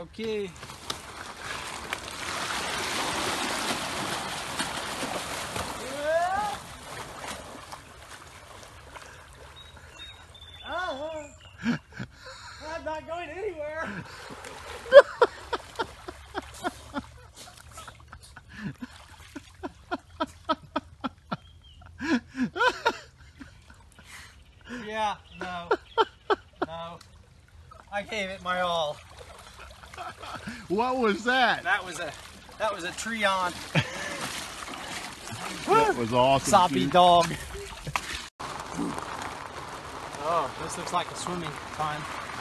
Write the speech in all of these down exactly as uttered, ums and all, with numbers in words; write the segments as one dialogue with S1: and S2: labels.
S1: Okay. Oh, I'm not going anywhere. Yeah, no, no. I gave it my all.
S2: What was that?
S1: That was a, that was a Treon.
S2: That was awesome.
S1: Soppy
S2: dude.
S1: dog. Oh, this looks like a swimming time.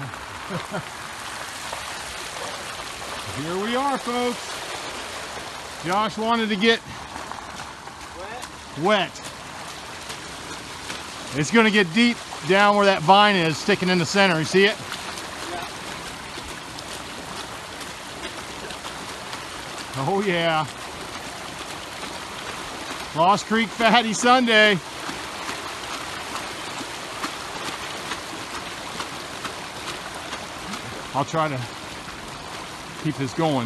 S2: Here we are, folks. Josh wanted to get
S1: Wet?
S2: wet. It's going to get deep down where that vine is sticking in the center. You see it?
S1: Yeah.
S2: Oh yeah. Lost Creek Fatty Sunday. I'll try to keep this going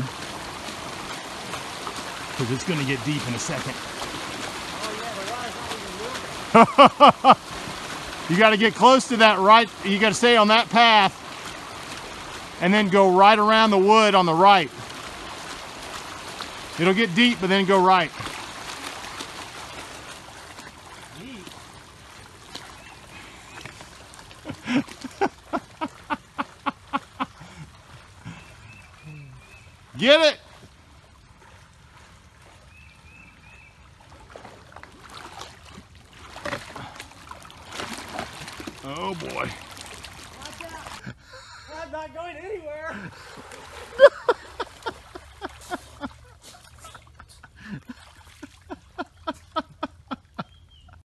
S2: because it's going to get deep in a second.
S1: Oh yeah, the ride's not even moving.
S2: You got to get close to that right. You got to stay on that path and then go right around the wood on the right. It'll get deep, but then go right. Get it!